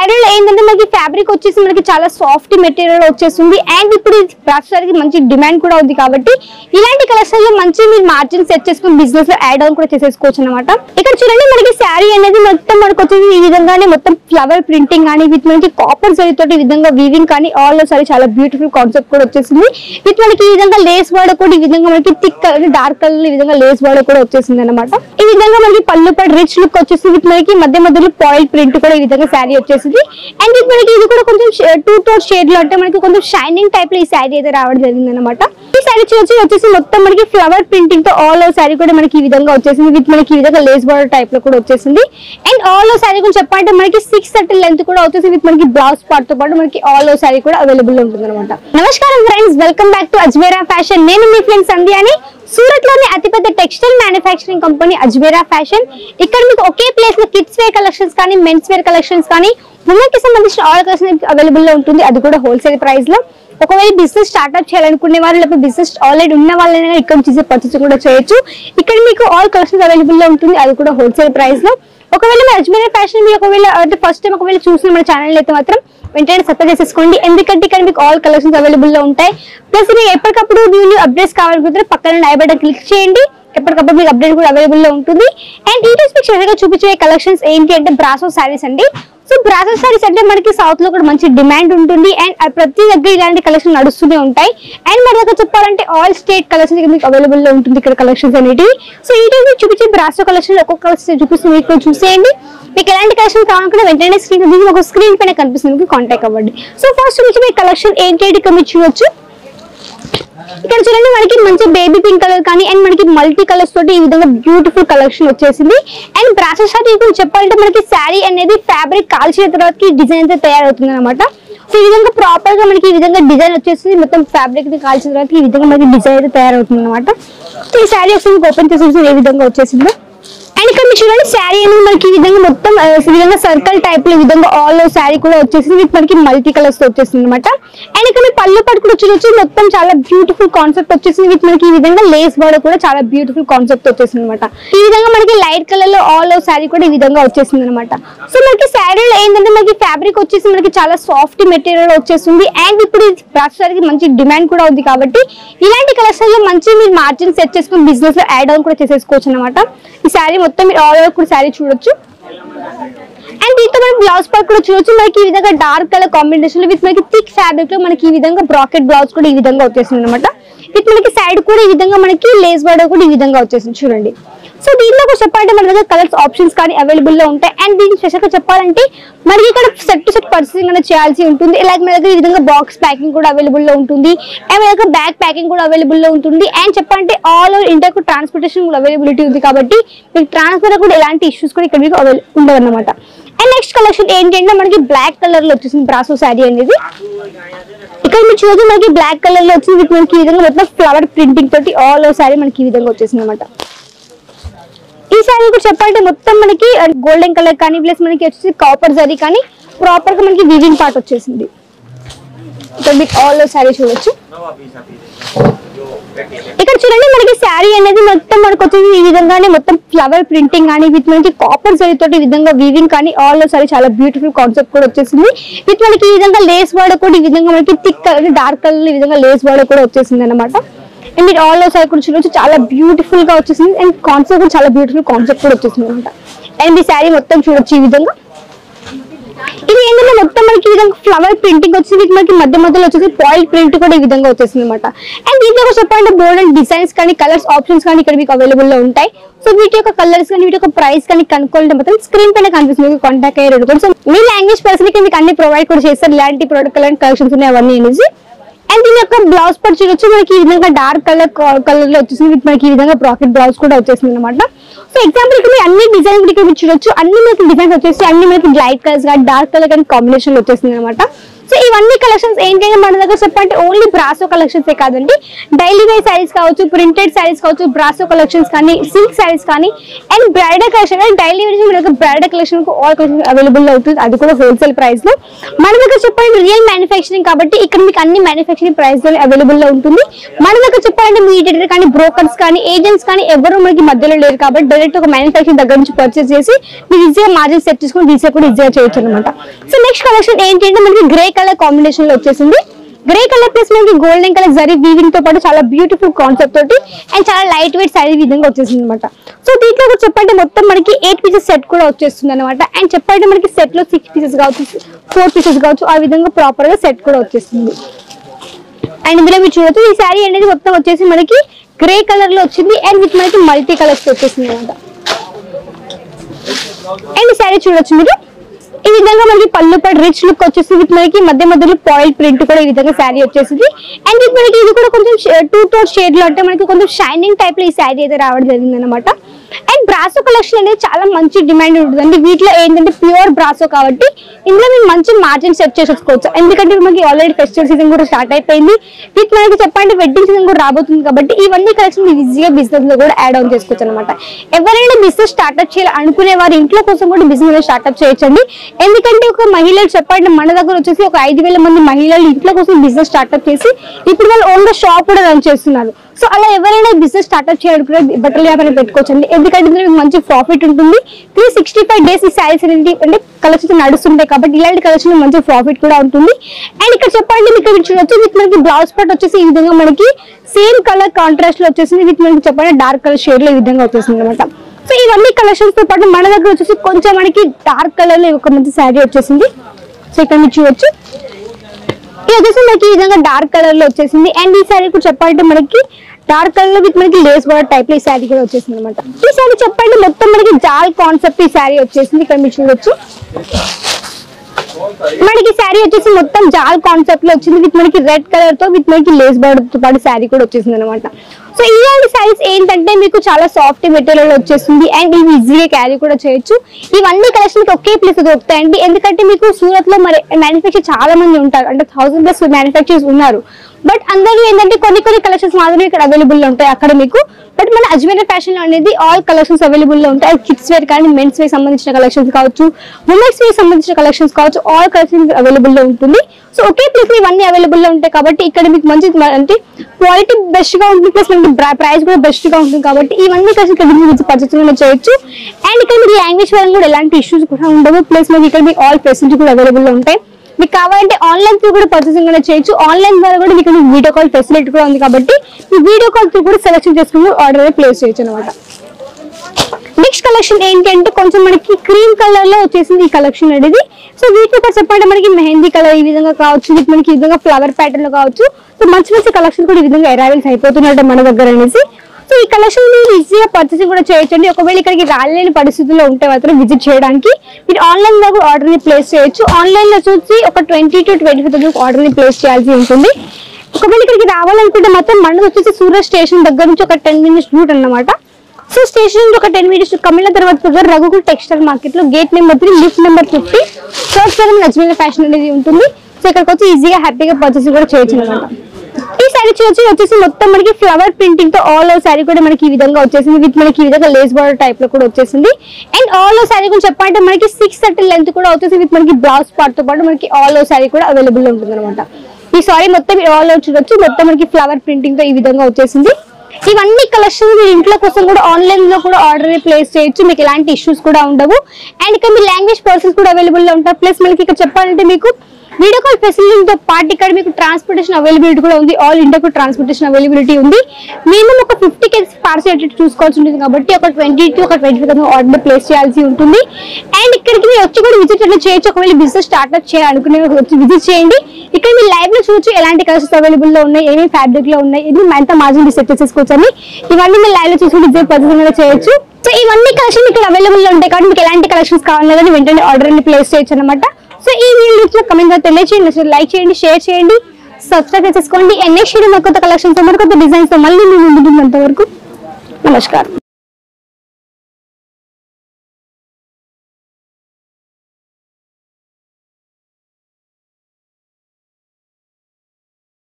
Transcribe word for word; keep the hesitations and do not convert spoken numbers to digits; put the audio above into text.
శారీలో ఏంటంటే మనకి ఫ్యాబ్రిక్ వచ్చేసి మనకి చాలా సాఫ్ట్ మెటీరియల్ వచ్చేస్తుంది అండ్ ఇప్పుడు ప్రస్తుతానికి మంచి డిమాండ్ కూడా ఉంది కాబట్టి ఇలాంటి కలెక్షన్ లో మంచి మీరు మార్జిన్ సెట్ చేసుకుని బిజినెస్ లో యాడ్ ఆన్ కూడా చేసేసుకోవచ్చు అనమాట. ఇక్కడ చూడండి మనకి శారీ అనేది మొత్తం మనకు వచ్చేసి ఈ విధంగానే మొత్తం ఫ్లవర్ ప్రింటింగ్ కానీ విత్ మనకి కాపర్ జరీ తోటి ఈ విధంగా వీవింగ్ కానీ ఆల్ సారీ చాలా బ్యూటిఫుల్ కాన్సెప్ట్ కూడా వచ్చేసింది. విత్ మనకి ఈ విధంగా లేస్ బార్డర్ కూడా ఈ విధంగా మనకి థిక్ కలర్ డార్క్ కలర్ ఈ విధంగా లేస్ బార్డర్ కూడా వచ్చేసింది అనమాట. ఈ విధంగా మనకి పళ్ళు పడి రిచ్ లుక్ వచ్చేసి విత్ మనకి మధ్య మధ్యలో పాయిల్ ప్రింట్ కూడా ఈ విధంగా శారీ వచ్చేసింది. అండ్ ఇది మనకి ఇది కూడా కొంచెం టూ టోన్ షేడ్ లో అంటే మనకి కొంచెం షైనింగ్ టైప్ లో ఈ శారీ అయితే రావడం జరిగింది అనమాట. ఈ శారీ వచ్చి వచ్చేసి మొత్తం మనకి ఫ్లవర్ ప్రింటింగ్ తో ఆల్ ఓవర్ శారీ కూడా మనకి ఈ విధంగా వచ్చేసింది. విత్ మనకి ఈ విధంగా లేస్ బార్డర్ టైప్ లో కూడా వచ్చేసింది. అండ్ ఆల్ ఓవర్ శారీ గురించి చెప్పాలంటే మనకి సిక్స్ థర్టీ లెంత్ కూడా వచ్చేసి విత్ మనకి బ్లౌజ్ పార్ట్ తో పాటు మనకి ఆల్ ఓవర్ శారీ కూడా అవైలబుల్ ఉంటుంది అనమాట. నమస్కారం friends, welcome back to Ajmera fashion. నేను మీ ఫ్రెండ్ సంధ్యాని. సూరత్ లోని అతిపెద్ద textile manufacturing company Ajmera fashion. ఇక్కడ మీకు ఒకే ప్లేస్ లో కిడ్స్ వేర్ కలెక్షన్స్ కానీ మెన్స్ వేర్ కలెక్షన్స్ కానీ ఉమెన్ కి సంబంధించిన ఆల్ కలెక్షన్ అవైలబుల్ లో ఉంటుంది. అది కూడా హోల్సేల్ ప్రైస్ లో. ఒకవేళ బిజినెస్ స్టార్ట్అప్ చేయాలనుకునే వాళ్ళు లేకపోతే బిజినెస్ ఆల్రెడీ ఉన్న వాళ్ళైనా ఇక్కడ నుంచి పర్చేస్ కూడా చేయొచ్చు. ఇక్కడ మీకు ఆల్ కలెక్షన్స్ అవైలబుల్ లో ఉంటుంది. అది కూడా హోల్సేల్ ప్రైస్ లో. ఒకవేళ మీ అజ్మేరా ఫ్యాషన్ మీరు ఒకవేళ అంటే ఫస్ట్ టైం ఒకవేళ చూసిన మన ఛానల్ అయితే మాత్రం వెంటనే సబ్స్క్రైబ్ చేసేసుకోండి. ఎందుకంటే ఇక్కడ మీకు ఆల్ కలెక్షన్స్ అవైలబుల్ లో ఉంటాయి. ప్లస్ మీకు ఎప్పటికప్పుడు న్యూ అప్డేట్స్ కావాలనుకుంటే పక్కన ఐ బటన్ క్లిక్ చేయండి. ఎప్పటికప్పుడు మీకు అప్డేట్ కూడా అవైలబుల్ లో ఉంటుంది. అండ్ ఈ రోజు మీకు చివరిగా చూపించే కలెక్షన్స్ ఏంటి అంటే బ్రాసో శారీస్ అండి. సో బ్రాసో శారీస్ అంటే మనకి సౌత్ లో కూడా మంచి డిమాండ్ ఉంటుంది. అండ్ ప్రతి దగ్గర ఇలాంటి కలెక్షన్ నడుస్తూనే ఉంటాయి. అండ్ మన దగ్గర చెప్పాలంటే ఆల్ స్టేట్ కలెక్షన్ మీకు అవైలబుల్ లో ఉంటుంది ఇక్కడ కలెక్షన్స్ అనేటివి. సో ఈ రోజు చూపించే బ్రాసో కలెక్షన్ ఒక్కొక్క కలెక్షన్ చూపిస్తుంది మీకు చూసేయండి. మీకు ఎలాంటి కలెక్షన్ కావాలనుకుంటే వెంటనే స్క్రీన్ ఒక స్క్రీన్ పైన కనిపిస్తుంది, మీకు కాంటాక్ట్ అవ్వండి. సో ఫస్ట్ నుంచి మీ కలెక్షన్ ఏంటి ఇక్కడ మీరు చూడొచ్చు. ఇక్కడ చూడండి మనకి మంచి బేబీ పింక్ కలర్ కానీ అండ్ మనకి మల్టీ కలర్స్ తోటి ఈ విధంగా బ్యూటిఫుల్ కలెక్షన్ వచ్చేసింది. అండ్ బ్రాసో శారీ చెప్పాలంటే మనకి శారీ అనేది ఫ్యాబ్రిక్ కాల్చిన తర్వాత డిజైన్ అయితే తయారవుతుంది అనమాట. సో ఈ విధంగా ప్రాపర్ గా మనకి ఈ విధంగా డిజైన్ వచ్చేసి మొత్తం ఫ్యాబ్రిక్ కాల్చిన తర్వాత ఈ విధంగా మనకి డిజైన్ అయితే తయారవుతుంది అనమాట. సో ఈ శారీ ఒకసారి ఓపెన్ చేసి ఏ విధంగా వచ్చేసిందో. అండ్ ఇక్కడ మీరు చూడండి శారీ అనేది మనకి ఈ విధంగా మొత్తం ఈ విధంగా సర్కిల్ టైప్ లో ఈ విధంగా ఆల్ ఓవర్ శారీ కూడా వచ్చేసింది. విత్ మనకి మల్టీ కలర్స్ తో వచ్చేసింది అనమాట. అండ్ ఇక్కడ పళ్ళు పట్టు కూడా చూడొచ్చు మొత్తం చాలా బ్యూటిఫుల్ కాన్సెప్ట్ వచ్చేసింది. విత్ మనకి ఈ విధంగా లేస్ బార్డర్ కూడా చాలా బ్యూటిఫుల్ కాన్సెప్ట్ వచ్చేసింది అనమాట. ఈ విధంగా మనకి లైట్ కలర్ లో ఆల్ ఓవర్ శారీ కూడా ఈ విధంగా వచ్చేసింది అనమాట. సో మనకి శారీలో ఏంటంటే మనకి ఫ్యాబ్రిక్ వచ్చేసి మనకి చాలా సాఫ్ట్ మెటీరియల్ వచ్చేస్తుంది. అండ్ ఇప్పుడు ప్రస్తుతానికి మంచి డిమాండ్ కూడా ఉంది కాబట్టి ఇలాంటి కలెక్షన్ లో మంచి మీరు మార్జిన్ సెట్ చేసుకుని బిజినెస్ లో యాడ్ ఆన్ కూడా చేసేసుకోవచ్చు అనమాట. ఈ శారీ మొత్తం మీరు ఆల్ ఓవర్ కూడా శారీ చూడొచ్చు. అండ్ దీంతో మనం బ్లౌజ్ పార్ట్ కూడా చూడొచ్చు. మనకి ఈ విధంగా డార్క్ కలర్ కాంబినేషన్ లో విత్ మనకి థిక్ ఫ్యాబ్రిక్ లో మనకి ఈ విధంగా బ్రాకెట్ బ్లౌజ్ కూడా ఈ విధంగా వచ్చేసింది అనమాట. విత్ మనకి సైడ్ కూడా ఈ విధంగా మనకి లేస్ బార్డర్ కూడా ఈ విధంగా వచ్చేసింది చూడండి. సో దీంట్లో కూడా చెప్పాలంటే మన దగ్గర కలర్స్ ఆప్షన్స్ కానీ అవైలబుల్ లో ఉంటాయి. అండ్ దీనికి స్పెషల్ గా చెప్పాలంటే మనకి ఇక్కడ సెట్ టు సెట్ పర్చేసింగ్ అనేది చేయాల్సి ఉంటుంది. ఇలాగ మన దగ్గర ఈ విధంగా బాక్స్ ప్యాకింగ్ కూడా అవైలబుల్ లో ఉంటుంది. అండ్ మన దగ్గర బ్యాగ్ ప్యాకింగ్ కూడా అవైలబుల్ లో ఉంటుంది. అండ్ చెప్పాలంటే ఆల్ ఓవర్ ఇండియా కూడా ట్రాన్స్పోర్టేషన్ కూడా అవైలబిలిటీ ఉంది కాబట్టి మీకు ట్రాన్స్ఫర్ కూడా ఎలాంటి ఇష్యూస్ కూడా ఇక్కడ మీకు ఉండవు అనమాట. అండ్ నెక్స్ట్ కలెక్షన్ ఏంటంటే మనకి బ్లాక్ కలర్ లో వచ్చేసింది బ్రాసో శారీ అనేది. ఇక్కడ మీరు చూసి మనకి బ్లాక్ కలర్ లో వచ్చింది. మనకి ఈ విధంగా మొత్తం ఫ్లవర్ ప్రింటింగ్ తోటి ఆల్ ఓవర్ శారీ మనకి ఈ విధంగా వచ్చేసింది అనమాట. ఈ శారీ కూడా చెప్పాలంటే మొత్తం మనకి గోల్డెన్ కలర్ కానీ ప్లస్ మనకి వచ్చేసి కాపర్ జరీ కానీ ప్రాపర్ గా మనకి వీవింగ్ పార్ట్ వచ్చేసింది. ఇక్కడ మీకు ఆల్ ఓవర్ శారీ చూడొచ్చు. ఇక్కడ చూడండి మనకి శారీ అనేది మొత్తం మనకు వచ్చేసి ఈ విధంగానే మొత్తం ఫ్లవర్ ప్రింటింగ్ కానీ విత్ మనకి కాపర్ జరీ తోటి ఈ విధంగా వీవింగ్ కానీ ఆల్ ఓవర్ శారీ చాలా బ్యూటిఫుల్ కాన్సెప్ట్ కూడా వచ్చేసింది. విత్ మనకి ఈ విధంగా లేస్ బార్డర్ కూడా ఈ విధంగా మనకి థిక్ కలర్ డార్క్ కలర్ ఈ విధంగా లేస్ బార్డర్ కూడా వచ్చేసింది అనమాట. అండ్ మీరు ఆల్ ఓవర్ శారీ కూడా చూడొచ్చు చాలా బ్యూటిఫుల్ గా వచ్చేసింది. అండ్ కాన్సెప్ట్ కూడా చాలా బ్యూటిఫుల్ కాన్సెప్ట్ కూడా వచ్చేసింది అనమాట. అండ్ మీ శారీ మొత్తం చూడొచ్చు ఈ విధంగా. ఇది ఏంటంటే మొత్తం మనకి ఈ విధంగా ఫ్లవర్ ప్రింటింగ్ వచ్చింది. మనకి మధ్య మధ్యలో వచ్చేసి పాయిల్ ప్రింట్ కూడా ఈ విధంగా వచ్చేసింది అనమాట. అండ్ దీంట్లో కూడా చెప్పాలంటే బోల్డ్ డిజైన్స్ కానీ కలర్స్ ఆప్షన్స్ కానీ ఇక్కడ మీకు అవైలబుల్ లో ఉంటాయి. సో వీటి యొక్క కలర్స్ కానీ వీటి యొక్క ప్రైస్ కానీ కనుక్కోవాలంటే మాత్రం స్క్రీన్ పైన కనిపిస్తుంది, మీకు కాంటాక్ట్ అయ్యే కూడా. సో మీ లాంగ్వేజ్ పర్సన్ కి మీకు అన్ని ప్రొవైడ్ కూడా చేస్తారు. ఇలాంటి ప్రోడక్ట్ కలెక్షన్స్ ఉన్నాయి అవన్నీ అనేసి. అండ్ దీని యొక్క బ్లౌజ్ పార్ట్ చూడొచ్చు. మనకి ఈ విధంగా డార్క్ కలర్ కలర్ లో వచ్చేసింది. మనకి ఈ విధంగా బ్రాకెట్ బ్లౌజ్ కూడా వచ్చేసింది అనమాట. సో ఎగ్జాంపుల్ ఇక్కడ అన్ని డిజైన్ కూడా చూడొచ్చు. అన్ని మనకి డిజైన్స్ వచ్చేసి అన్ని మనకి లైట్ కలర్స్ కానీ డార్క్ కలర్ కానీ కాంబినేషన్ వచ్చేసింది అనమాట. సో ఇవన్నీ కలెక్షన్స్ ఏంటంటే మన దగ్గర చెప్పండి ఓన్లీ బ్రాసో కలెక్షన్స్ కాదండి, డైలీ వేర్ శారీస్ కావచ్చు, ప్రింటెడ్ శారీస్ కావచ్చు, బ్రాసో కలెక్షన్స్ కానీ, సిల్క్ శారీస్ కానీ, and bridal collection daily wear మన దగ్గర bridal collection all collection available అవుతుంది, అది కూడా హోల్సేల్ ప్రైస్ లో. మన దగ్గర చెప్పండి రియల్ మ్యానుఫ్యాక్చరింగ్ కాబట్టి ఇక్కడ మీకు అన్ని మ్యానుఫ్యాక్చరింగ్ ప్రైస్ లో అవైలబుల్ లో ఉంటుంది. మన దగ్గర చెప్పాలంటే మీడియేటర్ కానీ, బ్రోకర్స్ కానీ, ఏజెంట్స్ కానీ ఎవరు మనకి మధ్యలో లేరు కాబట్టి డైరెక్ట్ ఒక మ్యానుఫ్యాక్చరింగ్ దగ్గర నుంచి పర్చేస్ చేసి మీరు ఈజీగా మార్జిన్ సెట్ చేసుకుని రీసేల్ కూడా ఈజీగా చేయొచ్చు అనమాట. సో నెక్స్ట్ కలెక్షన్ ఏంటంటే మనకి గ్రే కలర్ కాంబినేషన్ లో వచ్చేసింది. గ్రే కలర్ ప్లస్ మనకి గోల్డెన్ కలర్ జరీ వీవింగ్ తో పాటు చాలా బ్యూటిఫుల్ కాన్సెప్ట్ తోటి అండ్ చాలా లైట్ వెయిట్ శారీ విధంగా వచ్చేసింది అనమాట. సో దీంట్లో కూడా చెప్పండి మొత్తం మనకి ఎయిట్ పీసెస్ సెట్ కూడా వచ్చేస్తుంది అనమాట. అండ్ చెప్పండి మనకి సెట్ లో సిక్స్ పీసెస్ కావచ్చు, ఫోర్ పీసెస్ కావచ్చు, ఆ విధంగా ప్రాపర్ గా సెట్ కూడా వచ్చేస్తుంది. అండ్ ఇందులో మీరు చూడొచ్చు ఈ శారీ అనేది మొత్తం వచ్చేసి మనకి గ్రే కలర్ లో వచ్చింది అండ్ విత్ మనకి మల్టీ కలర్స్ వచ్చేసింది అనమాట. అండ్ ఈ శారీ చూడొచ్చు మీరు ఈ విధంగా మనకి పళ్ళు పడి రిచ్ లుక్ వచ్చేసి విత్ మనకి మధ్య మధ్యలో పాయిల్ ప్రింట్ కూడా ఈ విధంగా శారీ వచ్చేసింది. అండ్ ఇది మనకి ఇది కూడా కొంచెం టూ టోన్ షేడ్ లో అంటే మనకి కొంచెం షైనింగ్ టైప్ లో ఈ శారీ అయితే రావడం జరిగింది అనమాట. అండ్ బ్రాసో కలెక్షన్ అనేది చాలా మంచి డిమాండ్ ఉంటుంది. వీటిలో ఏంటంటే ప్యూర్ బ్రాసో కాబట్టి ఇందులో మీరు మంచి మార్జిన్ సెట్ చేసుకోవచ్చు. ఎందుకంటే మనకి ఆల్రెడీ ఫెస్టివల్ సీజన్ కూడా స్టార్ట్ అయిపోయింది, విత్ మనకి చెప్పండి వెడ్డింగ్ సీజన్ కూడా రాబోతుంది కాబట్టి ఇవన్నీ కలెక్షన్ ఈజీగా బిజినెస్ లో కూడా యాడ్ ఆన్ చేసుకోవచ్చు అనమాట. ఎవరైనా బిజినెస్ స్టార్ట్అప్ చేయాలి అనుకునే వారు ఇంట్లో కోసం కూడా బిజినెస్ స్టార్ట్అప్ చేయొచ్చండి. ఎందుకంటే ఒక మహిళలు చెప్పండి మన దగ్గర వచ్చేసి ఒక ఐదు వేల మంది మహిళలు ఇంట్లో కోసం బిజినెస్ స్టార్ట్అప్ చేసి ఇప్పుడు వాళ్ళు ఓన్ గా షాప్ కూడా రన్ చేస్తున్నారు. సో అలా ఎవరైనా బిజినెస్ స్టార్ట్అప్ చేయాలనుకునే బట్టల వ్యాపారం పెట్టుకోవచ్చండి. ఎందుకంటే ఇందులో మంచి ప్రాఫిట్ ఉంటుంది. త్రీ సిక్స్టీ ఫైవ్ డేస్ ఈ శారీస్ అనేది అంటే కలెక్షన్ నడుస్తుంటాయి కాబట్టి ఇలాంటి కలెక్షన్ మంచి ప్రాఫిట్ కూడా ఉంటుంది. అండ్ ఇక్కడ చెప్పండి మీకు చూడొచ్చు విత్ మనకి బ్లౌజ్ పార్ట్ వచ్చేసి ఈ విధంగా మనకి సేమ్ కలర్ కాంట్రాస్ట్ లో వచ్చేసింది, విత్ మనకి చెప్పండి డార్క్ కలర్ షేడ్ లో ఈ విధంగా వచ్చేసింది అనమాట. సో ఇవన్నీ కలెక్షన్స్ తో పాటు మన దగ్గర వచ్చేసి కొంచెం మనకి డార్క్ కలర్ లో ఒక మంచి శారీ వచ్చేసింది. సో ఇక్కడ మీరు చూడొచ్చు ఇది వచ్చేసి మనకి ఈ విధంగా డార్క్ కలర్ లో వచ్చేసింది. అండ్ ఈ శారీ కూడా చెప్పాలంటే మనకి డార్క్ కలర్ లో విత్ మనకి లేస్ బోర్డర్ టైప్ లో ఈ శారీ కూడా వచ్చేసింది అనమాట. ఈ శారీ చెప్పండి మొత్తం మనకి జాల్ కాన్సెప్ట్ ఈ శారీ వచ్చేసింది. ఇక్కడ మీరు చూడొచ్చు మనకి శారీ వచ్చేసి మొత్తం జాల్ కాన్సెప్ట్ లో వచ్చింది, విత్ మనకి రెడ్ కలర్ తో విత్ మనకి లేస్ బోర్డర్ తో పాటు శారీ కూడా వచ్చేసింది అనమాట. సో ఇలాంటి శారీస్ ఏంటంటే మీకు చాలా సాఫ్ట్ మెటీరియల్ వచ్చేస్తుంది అండ్ ఇవి ఈజీగా క్యారీ కూడా చేయొచ్చు. ఇవన్నీ కలెక్షన్ ఒకే ప్లేస్ దొరుకుతాయండి. ఎందుకంటే మీకు సూరత్ లో మరి మ్యానుఫ్యాక్చర్ చాలా మంది ఉంటారు, అంటే థౌసండ్ ప్లస్ మ్యానుఫ్యాక్చర్స్ ఉన్నారు. బట్ అందరూ ఏంటంటే కొన్ని కొన్ని కలెక్షన్స్ మాత్రమే ఇక్కడ అవైలబుల్ ఉంటాయి అక్కడ మీకు. బట్ మన అజ్మీర్ ఫ్యాషన్ లో అనేది ఆల్ కలెక్షన్స్ అవైలబుల్ లో ఉంటాయి. కిడ్స్ వేర్ కానీ, మెన్స్ వేర్ సంబంధించిన కలెక్షన్స్ కావచ్చు, ఉమెన్స్ వేర్ సంబంధించిన కలెక్షన్స్ కావచ్చు, ఆల్ కలెక్షన్స్ అవైలబుల్ లో ఉంటుంది. సో ఒకే ప్లేస్ ఇవన్నీ అవైలబుల్ లో ఉంటాయి కాబట్టి ఇక్కడ మీకు మంచి అంటే క్వాలిటీ బెస్ట్ గా ఉంటుంది, ప్లస్ మనకి ప్రైస్ కూడా బెస్ట్ గా ఉంటుంది కాబట్టి ఇవన్నీ కలిసి ఇక్కడ మీకు పర్చేస్ చేయొచ్చు. అండ్ ఇక్కడ మీకు లాంగ్వేజ్ పరంగా కూడా ఎలాంటి ఇష్యూస్ కూడా ఉండవు, ప్లస్ మనకి ఇక్కడ మీకు ఆల్ ఫెసిలిటీ కూడా అవైలబుల్ లో ఉంటాయి. మీకు కావాలంటే ఆన్లైన్ త్రూ కూడా పర్చేసింగ్ కూడా చేయొచ్చు. ఆన్లైన్ ద్వారా కూడా మీకు వీడియో కాల్ ఫెసిలిటీ కూడా ఉంది కాబట్టి మీ వీడియో కాల్ త్రూ కూడా సెలెక్షన్ చేసుకుని ఆర్డర్ ప్లేస్ చేయొచ్చు అనమాట. నెక్స్ట్ కలెక్షన్ ఏంటంటే కొంచెం మనకి క్రీమ్ కలర్ లో వచ్చేసింది ఈ కలెక్షన్ అనేది. సో వీటిలో చెప్పండి మనకి మెహందీ కలర్ ఈ విధంగా కావచ్చు, మనకి ఈ విధంగా ఫ్లవర్ ప్యాటర్న్ లో కావచ్చు. సో మంచి మంచి కలెక్షన్ కూడా ఈ విధంగా అరైవల్స్ అయిపోతున్నట్టు మన దగ్గర అనేసి. సో ఈ కలెక్షన్ మీరు ఈజీగా పర్చేసింగ్ కూడా చేయొచ్చండి. ఒకవేళ ఇక్కడికి రాలేని పరిస్థితుల్లో ఉంటే మాత్రం విజిట్ చేయడానికి మీరు ఆన్లైన్ లో కూడా ఆర్డర్ ని ప్లేస్ చేయొచ్చు. ఆన్లైన్ లో చూసి ఒక twenty to twenty five thousand order ని ప్లేస్ చేయాల్సి ఉంటుంది. ఒకవేళ ఇక్కడికి రావాలనుకుంటే మాత్రం మనది వచ్చేసి సూరత్ స్టేషన్ దగ్గర నుంచి ఒక టెన్ మినిట్స్ రూట్ అన్నమాట. సో స్టేషన్ నుంచి ఒక టెన్ మినిట్స్ కమిళ తర్వాత దగ్గర రఘుకుల్ టెక్స్టైల్ మార్కెట్ లో gate number three lift number fifty third floor Ajmer fashion అనేది ఉంటుంది. సో ఇక్కడికి వచ్చి ఈజీగా హ్యాపీగా పర్చేసింగ్ కూడా చేయొచ్చు అనమాట. ఈ శారీ వచ్చి వచ్చేసి మొత్తం మనకి ఫ్లవర్ ప్రింటింగ్ తో ఆల్ ఓవర్ శారీ కూడా మనకి ఈ విధంగా వచ్చేసింది, విత్ మనకి ఈ విధంగా లేస్ బార్డర్ టైప్ లో కూడా వచ్చేసింది. అండ్ ఆల్ ఓవర్ శారీ గురించి చెప్పాలంటే మనకి సిక్స్ థర్టీ లెంత్ కూడా వచ్చేసి విత్ మనకి బ్లౌజ్ పార్ట్ తో పాటు మనకి ఆల్ ఓవర్ శారీ కూడా అవైలబుల్ ఉంటుంది అనమాట. ఈ సారీ మొత్తం ఆల్ ఓవర్ చూడొచ్చు, మొత్తం మనకి ఫ్లవర్ ప్రింటింగ్ తో ఈ విధంగా వచ్చేసింది. ఇవన్నీ కలెక్షన్ మీరు ఇంట్లో కోసం కూడా ఆన్లైన్ లో కూడా ఆర్డర్ ప్లేస్ చేయొచ్చు, మీకు ఎలాంటి ఇష్యూస్ కూడా ఉండవు. అండ్ ఇక్కడ మీ లాంగ్వేజ్ పర్సన్స్ కూడా అవైలబుల్ లో ఉంటారు. ప్లస్ మనకి ఇక్కడ చెప్పాలంటే మీకు వీడియో కాల్ ఫెసిలిటీతో పాటు ఇక్కడ మీకు ట్రాన్స్పోర్టేషన్ అవైలబిలిటీ కూడా ఉంది. ఆల్ ఇండియాకు ట్రాన్స్పోర్టేషన్ అవైలబిలిటీ ఉంది. మినిమం ఒక ఫిఫ్టీ కేజీస్ పార్సల్ చూసుకోవాల్సి ఉంటుంది కాబట్టి ఒక ట్వంటీ టు ఒక ట్వంటీ ఫైవ్ ఆర్డర్ ప్లేస్ చేయాల్సి ఉంటుంది. అండ్ ఇక్కడికి మీరు వచ్చి కూడా విజిట్ అనేది చేయొచ్చు. ఒకవేళ బిజినెస్ స్టార్ట్అప్ చేయాలనుకునే వచ్చి విజిట్ చేయండి. ఇక్కడ మీరు లైవ్ లో చూసి ఎలాంటి కలర్స్ అవైలబుల్ లో ఉన్నాయి, ఏమేమి ఫ్యాబ్రిక్ లో ఉన్నాయి, ఇది ఎంత మార్జిన్ సెట్ చేసేసుకోవచ్చు అని ఇవన్నీ మీరు లైవ్ లో చూసి విజిట్ పర్చేసింగ్ చేయొచ్చు. సో ఇవన్నీ కలెక్షన్ ఇక్కడ అవైలబుల్ లో ఉంటాయి కాబట్టి మీకు ఎలాంటి కలెక్షన్స్ కావాలనేది వెంటనే ఆర్డర్ ని ప్లేస్ చేయొచ్చు అనమాట. సో ఈ వీడియో కమెంట్ తెలియజేయండి, లైక్ చేయండి, షేర్ చేయండి, సబ్స్క్రైబ్ చేసుకోండి. నెక్స్ట్ వీడియో కొత్త కలెక్షన్స్ కొత్త డిజైన్స్ తో మళ్ళీ మీ ముందు అంతవరకు నమస్కారం.